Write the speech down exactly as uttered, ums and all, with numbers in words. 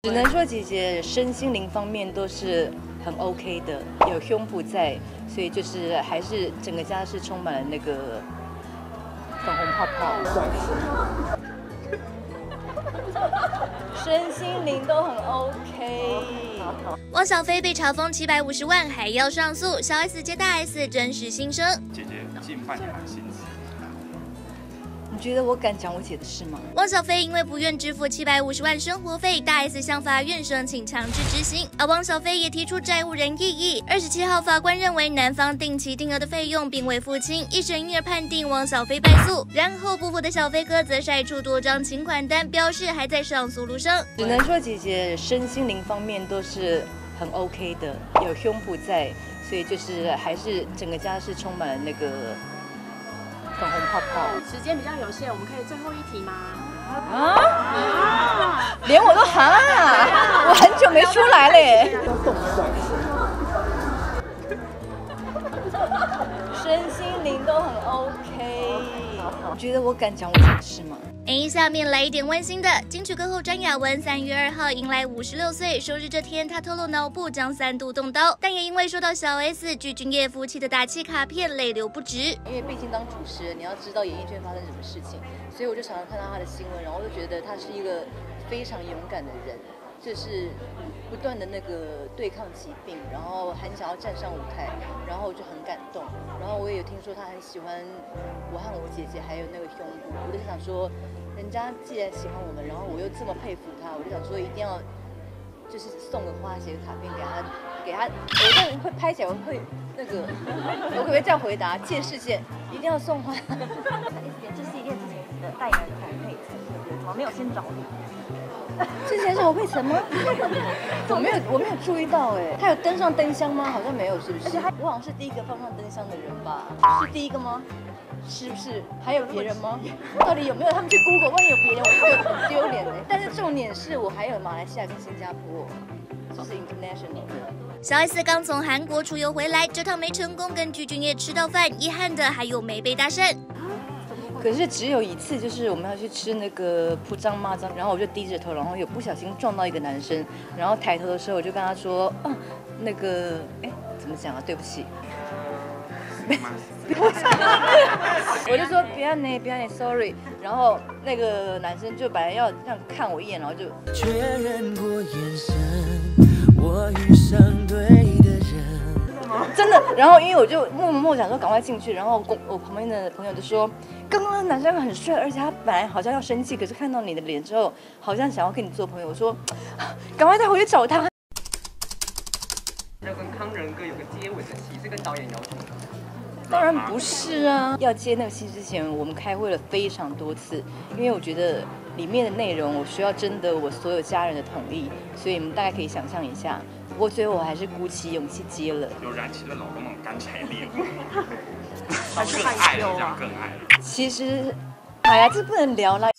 只能说姐姐身心灵方面都是很 OK 的，有胸部在，所以就是还是整个家是充满了那个粉红泡泡。身心灵都很 OK。 汪小菲被嘲讽七百五十万还要上诉，小 S 接大 S 真实心声。 姐姐近半年来薪资。 你觉得我敢讲我姐的事吗？ 汪小菲因为不愿支付七百五十万生活费，大 S 向法院申请强制执行，而汪小菲也提出债务人异议。二十七号，法官认为男方定期定额的费用并未付清，一审因而判定汪小菲败诉。然后不服的小飞哥则晒出多张请款单，表示还在上诉路上。 只能说姐姐身心灵方面都是很 OK 的，有胸部在，所以就是还是整个家是充满了那个粉红泡泡。 时间比较有限，我们可以最后一题吗？ 啊！连我都哈，我很久没出来嘞。身心灵都很 OK。你觉得我敢讲我姐的事吗？ 哎，下面来一点温馨的。金曲歌后张雅雯三月二号迎来五十六岁生日，这天她透露脑部将三度动刀，但也因为收到小 S 具俊晔夫妻的打气卡片，泪流不止。 因为毕竟当主持人，你要知道演艺圈发生什么事情，所以我就常常看到他的新闻，然后就觉得他是一个非常勇敢的人，就是不断的那个对抗疾病，然后很想要站上舞台，然后我就很感动。然后我也有听说他很喜欢我和我姐姐，还有那个胸部，我就想说，人家既然喜欢我们，然后我又这么佩服他，我就想说一定要就是送个花，写个卡片给他，给他，我这样会拍起来，我会那个，我可不可以这样回答？借事件一定要送花。 这是一件之前的代言人洪佩岑，怎么没有先找你？ 之前是侯佩岑吗？我没有，我没有注意到哎，他有登上灯箱吗？好像没有，是不是？我好像是第一个放上灯箱的人吧？是第一个吗？是不是？还有别人吗？到底有没有？他们去 Google， 万一有别人，我会很丢脸哎。但是重点是我还有马来西亚跟新加坡，这是 international 的。 小 S 刚从韩国出游回来，这趟没成功跟具俊晔吃到饭，遗憾的还有没被搭讪。 可是只有一次，就是我们要去吃那个铺张麻张，然后我就低着头，然后有不小心撞到一个男生，然后抬头的时候我就跟他说，啊，那个，哎，怎么讲啊？对不起。我就说不要呢，不要呢 ，sorry。然后那个男生就本来要这样看我一眼，然后就确认过眼神，我遇上对的人。真的，然后因为我就默默想说赶快进去，然后我旁边的朋友就说，刚刚那男生很帅，而且他本来好像要生气，可是看到你的脸之后，好像想要跟你做朋友。我说，赶快带回去找他。 要跟康仁哥有个接吻的戏，是跟导演要求的。 当然不是啊！要接那个戏之前，我们开会了非常多次，因为我觉得里面的内容我需要征得我所有家人的同意，所以你们大概可以想象一下。不过最后我还是鼓起勇气接了。 有燃起了老公那种干柴烈火，然后更爱了，这样更爱了。 其实，哎呀，这不能聊啦。